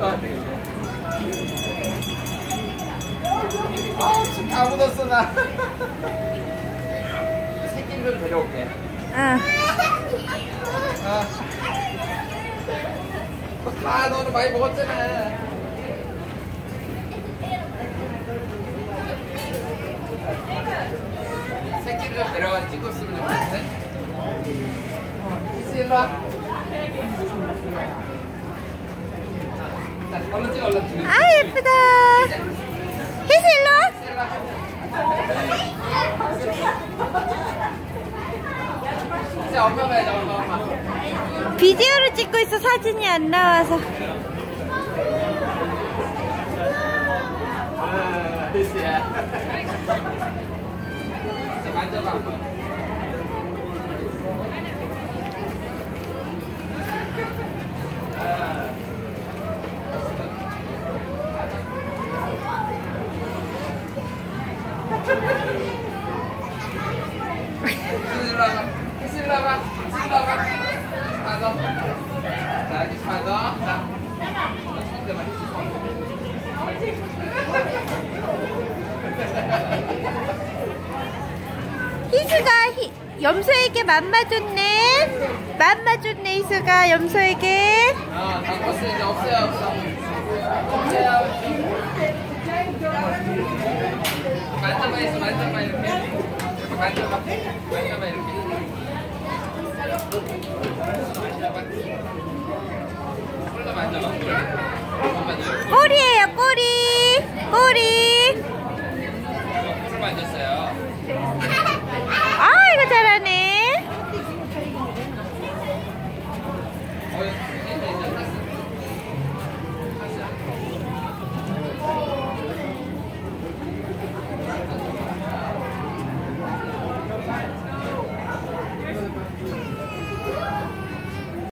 지금 다 묻었어 나. 새끼를 좀 데려올게. 응. 아, 너는 많이 먹었잖아. 새끼를 좀 데려가 찍었으면 좋겠는데. 희수 일로 와. 자, 얼른 찍어, 얼른 찍어. 아, 예쁘다. 희수 일로 와. 진짜 엄마 봐야지, 엄마. 비디오를 찍고 있어. 사진이 안 나와서. 희수야. 만져봐. 희수가 염소에게 맘마줬네. 맘마줬네 희수가 염소에게. 다 컸어. 이제 없어요, 없어. 없어요. 만져봐, 있어. 만져봐, 이렇게. 이렇게 만져봐. 만져봐, 이렇게. 만져봐. 홀로 만져봐.